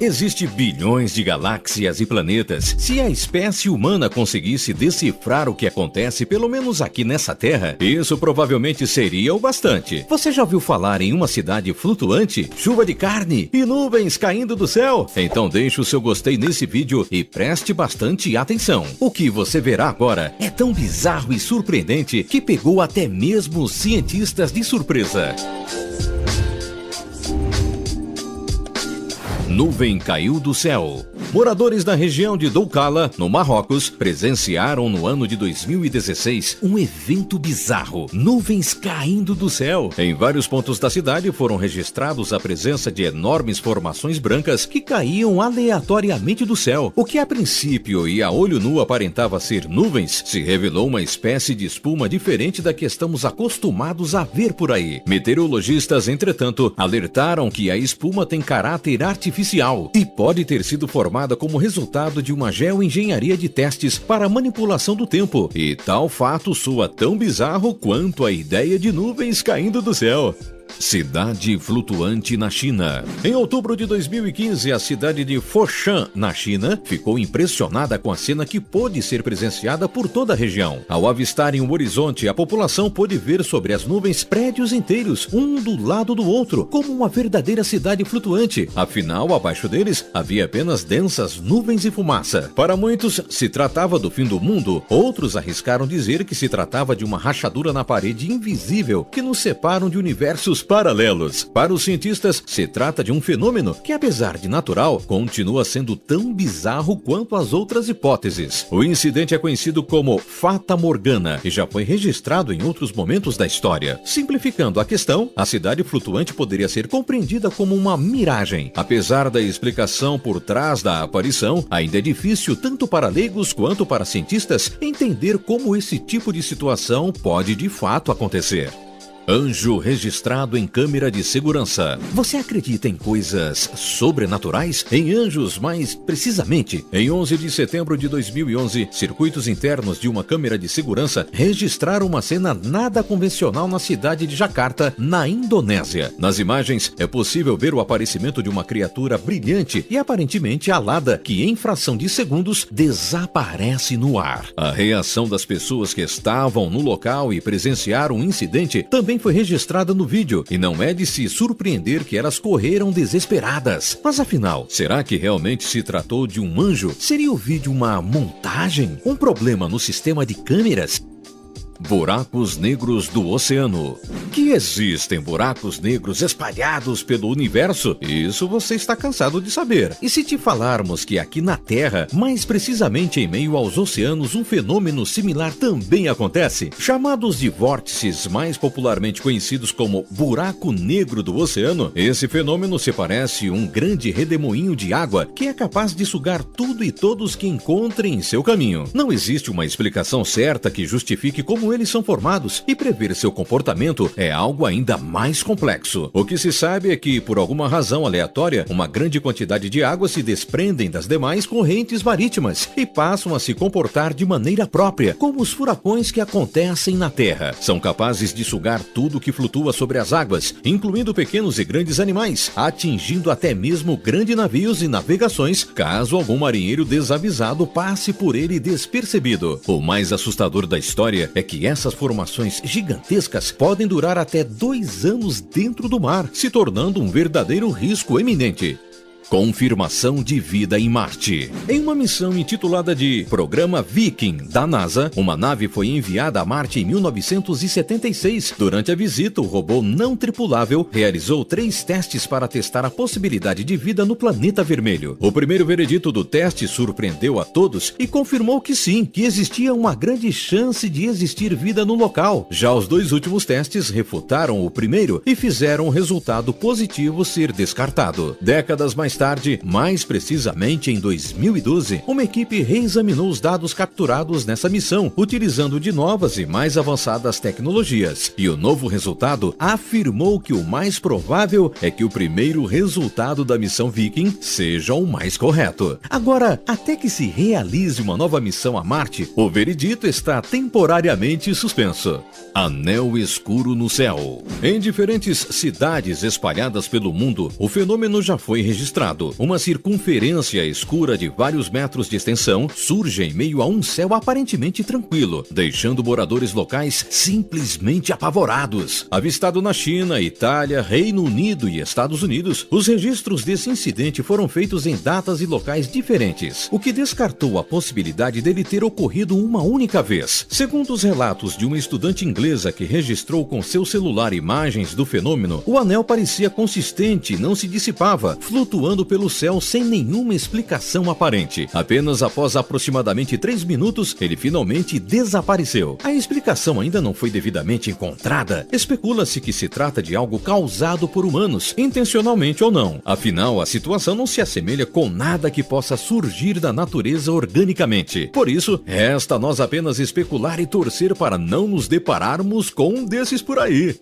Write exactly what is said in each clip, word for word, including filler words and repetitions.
Existem bilhões de galáxias e planetas. Se a espécie humana conseguisse decifrar o que acontece, pelo menos aqui nessa Terra, isso provavelmente seria o bastante. Você já ouviu falar em uma cidade flutuante, chuva de carne e nuvens caindo do céu? Então deixe o seu gostei nesse vídeo e preste bastante atenção. O que você verá agora é tão bizarro e surpreendente que pegou até mesmo os cientistas de surpresa. Nuvem caiu do céu. Moradores da região de Doukala, no Marrocos, presenciaram no ano de dois mil e dezesseis um evento bizarro: nuvens caindo do céu. Em vários pontos da cidade foram registrados a presença de enormes formações brancas que caíam aleatoriamente do céu. O que a princípio e a olho nu aparentava ser nuvens, se revelou uma espécie de espuma diferente da que estamos acostumados a ver por aí. Meteorologistas, entretanto, alertaram que a espuma tem caráter artificial e pode ter sido formada como resultado de uma geoengenharia de testes para manipulação do tempo, e tal fato soa tão bizarro quanto a ideia de nuvens caindo do céu. Cidade flutuante na China. Em outubro de dois mil e quinze, a cidade de Foshan, na China, ficou impressionada com a cena que pôde ser presenciada por toda a região. Ao avistarem o horizonte, a população pôde ver sobre as nuvens prédios inteiros, um do lado do outro, como uma verdadeira cidade flutuante. Afinal, abaixo deles, havia apenas densas nuvens e fumaça. Para muitos, se tratava do fim do mundo. Outros arriscaram dizer que se tratava de uma rachadura na parede invisível que nos separam de universos paralelos. Para os cientistas, se trata de um fenômeno que, apesar de natural, continua sendo tão bizarro quanto as outras hipóteses. O incidente é conhecido como Fata Morgana e já foi registrado em outros momentos da história. Simplificando a questão, a cidade flutuante poderia ser compreendida como uma miragem. Apesar da explicação por trás da aparição, ainda é difícil tanto para leigos quanto para cientistas entender como esse tipo de situação pode de fato acontecer. Anjo registrado em câmera de segurança. Você acredita em coisas sobrenaturais? Em anjos, mais precisamente. Em onze de setembro de dois mil e onze, circuitos internos de uma câmera de segurança registraram uma cena nada convencional na cidade de Jakarta, na Indonésia. Nas imagens, é possível ver o aparecimento de uma criatura brilhante e aparentemente alada que, em fração de segundos, desaparece no ar. A reação das pessoas que estavam no local e presenciaram o incidente também foi registrada no vídeo, e não é de se surpreender que elas correram desesperadas. Mas afinal, será que realmente se tratou de um anjo? Seria o vídeo uma montagem? Um problema no sistema de câmeras? Buracos negros do oceano. Que existem buracos negros espalhados pelo universo? Isso você está cansado de saber. E se te falarmos que aqui na Terra, mais precisamente em meio aos oceanos, um fenômeno similar também acontece? Chamados de vórtices, mais popularmente conhecidos como buraco negro do oceano, esse fenômeno se parece um grande redemoinho de água que é capaz de sugar tudo e todos que encontrem em seu caminho. Não existe uma explicação certa que justifique como eles são formados, e prever seu comportamento é algo ainda mais complexo. O que se sabe é que, por alguma razão aleatória, uma grande quantidade de água se desprendem das demais correntes marítimas e passam a se comportar de maneira própria, como os furacões que acontecem na Terra. São capazes de sugar tudo que flutua sobre as águas, incluindo pequenos e grandes animais, atingindo até mesmo grandes navios e navegações, caso algum marinheiro desavisado passe por ele despercebido. O mais assustador da história é que essas formações gigantescas podem durar até dois anos dentro do mar, se tornando um verdadeiro risco iminente. Confirmação de vida em Marte. Em uma missão intitulada de Programa Viking da NASA, uma nave foi enviada a Marte em mil novecentos e setenta e seis. Durante a visita, o robô não tripulável realizou três testes para testar a possibilidade de vida no planeta vermelho. O primeiro veredito do teste surpreendeu a todos e confirmou que sim, que existia uma grande chance de existir vida no local. Já os dois últimos testes refutaram o primeiro e fizeram o resultado positivo ser descartado. Décadas mais tarde, mais precisamente em dois mil e doze, uma equipe reexaminou os dados capturados nessa missão, utilizando de novas e mais avançadas tecnologias. E o novo resultado afirmou que o mais provável é que o primeiro resultado da missão Viking seja o mais correto. Agora, até que se realize uma nova missão a Marte, o veredito está temporariamente suspenso. Anel escuro no céu. Em diferentes cidades espalhadas pelo mundo, o fenômeno já foi registrado. registrado. Uma circunferência escura de vários metros de extensão surge em meio a um céu aparentemente tranquilo, deixando moradores locais simplesmente apavorados. Avistado na China, Itália, Reino Unido e Estados Unidos, os registros desse incidente foram feitos em datas e locais diferentes, o que descartou a possibilidade dele ter ocorrido uma única vez. Segundo os relatos de uma estudante inglesa que registrou com seu celular imagens do fenômeno, o anel parecia consistente e não se dissipava, flutuando pelo céu sem nenhuma explicação aparente. Apenas após aproximadamente três minutos, ele finalmente desapareceu. A explicação ainda não foi devidamente encontrada. Especula-se que se trata de algo causado por humanos, intencionalmente ou não. Afinal, a situação não se assemelha com nada que possa surgir da natureza organicamente. Por isso, resta a nós apenas especular e torcer para não nos depararmos com um desses por aí.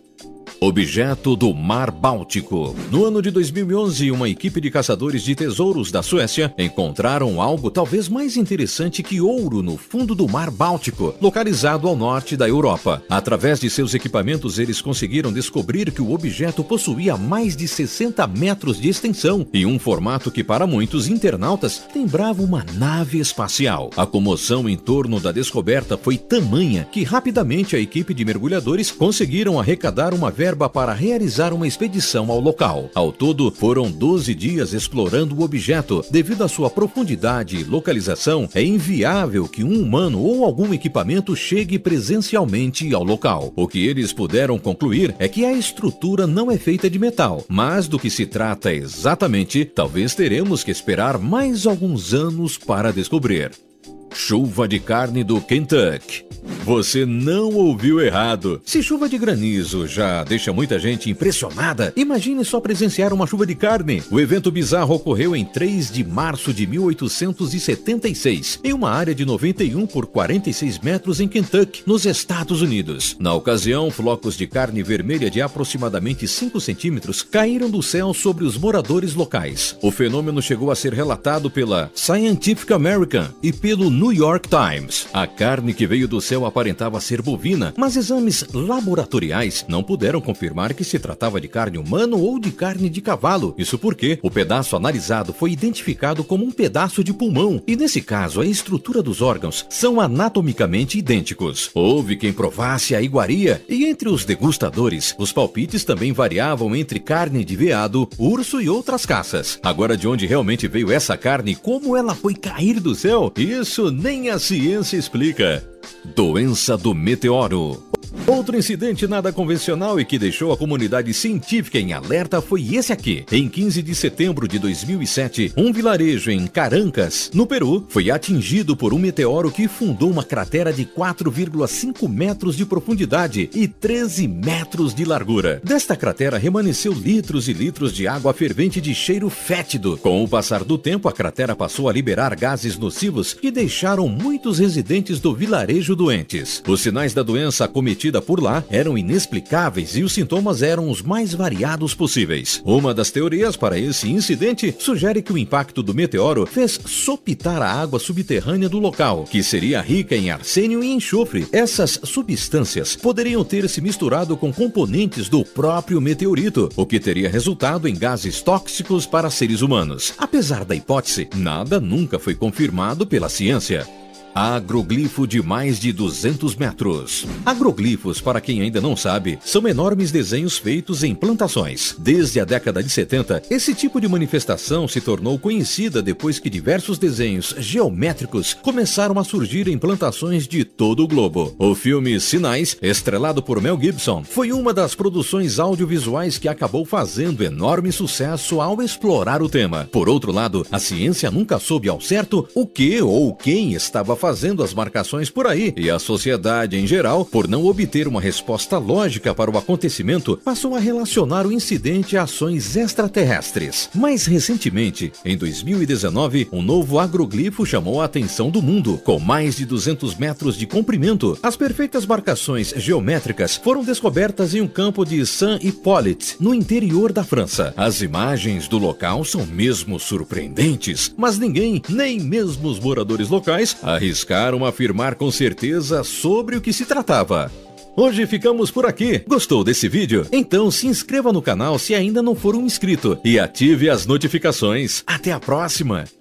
Objeto do Mar Báltico. No ano de dois mil e onze, uma equipe de caçadores de tesouros da Suécia encontraram algo talvez mais interessante que ouro no fundo do Mar Báltico, localizado ao norte da Europa. Através de seus equipamentos, eles conseguiram descobrir que o objeto possuía mais de sessenta metros de extensão e um formato que para muitos internautas lembrava uma nave espacial. A comoção em torno da descoberta foi tamanha que rapidamente a equipe de mergulhadores conseguiram arrecadar uma verba para realizar uma expedição ao local. Ao todo, foram doze dias explorando o objeto. Devido à sua profundidade e localização, é inviável que um humano ou algum equipamento chegue presencialmente ao local. O que eles puderam concluir é que a estrutura não é feita de metal, mas do que se trata exatamente, talvez teremos que esperar mais alguns anos para descobrir. Chuva de carne do Kentucky. Você não ouviu errado. Se chuva de granizo já deixa muita gente impressionada, imagine só presenciar uma chuva de carne. O evento bizarro ocorreu em três de março de mil oitocentos e setenta e seis, em uma área de noventa e um por quarenta e seis metros em Kentucky, nos Estados Unidos. Na ocasião, flocos de carne vermelha de aproximadamente cinco centímetros caíram do céu sobre os moradores locais. O fenômeno chegou a ser relatado pela Scientific American e pelo New York Times. A carne que veio do céu aparentava ser bovina, mas exames laboratoriais não puderam confirmar que se tratava de carne humana ou de carne de cavalo. Isso porque o pedaço analisado foi identificado como um pedaço de pulmão, e nesse caso a estrutura dos órgãos são anatomicamente idênticos. Houve quem provasse a iguaria, e entre os degustadores, os palpites também variavam entre carne de veado, urso e outras caças. Agora, de onde realmente veio essa carne e como ela foi cair do céu, isso nem a ciência explica. Doença do meteoro. Outro incidente nada convencional e que deixou a comunidade científica em alerta foi esse aqui. Em quinze de setembro de dois mil e sete, um vilarejo em Carancas, no Peru, foi atingido por um meteoro que fundou uma cratera de quatro vírgula cinco metros de profundidade e treze metros de largura. Desta cratera remanesceu litros e litros de água fervente de cheiro fétido. Com o passar do tempo, a cratera passou a liberar gases nocivos que deixaram muitos residentes do vilarejo doentes. Os sinais da doença acometida por lá eram inexplicáveis e os sintomas eram os mais variados possíveis. Uma das teorias para esse incidente sugere que o impacto do meteoro fez sopitar a água subterrânea do local, que seria rica em arsênio e enxofre. Essas substâncias poderiam ter se misturado com componentes do próprio meteorito, o que teria resultado em gases tóxicos para seres humanos. Apesar da hipótese, nada nunca foi confirmado pela ciência. Agroglifo de mais de duzentos metros. Agroglifos, para quem ainda não sabe, são enormes desenhos feitos em plantações. Desde a década de setenta, esse tipo de manifestação se tornou conhecida depois que diversos desenhos geométricos começaram a surgir em plantações de todo o globo. O filme Sinais, estrelado por Mel Gibson, foi uma das produções audiovisuais que acabou fazendo enorme sucesso ao explorar o tema. Por outro lado, a ciência nunca soube ao certo o que ou quem estava fazendo as marcações por aí, e a sociedade em geral, por não obter uma resposta lógica para o acontecimento, passou a relacionar o incidente a ações extraterrestres. Mais recentemente, em dois mil e dezenove, um novo agroglifo chamou a atenção do mundo, com mais de duzentos metros de comprimento. As perfeitas marcações geométricas foram descobertas em um campo de Saint-Hippolyte, no interior da França. As imagens do local são mesmo surpreendentes, mas ninguém, nem mesmo os moradores locais, arriscaram afirmar com certeza sobre o que se tratava. Hoje ficamos por aqui. Gostou desse vídeo? Então se inscreva no canal se ainda não for um inscrito e ative as notificações. Até a próxima!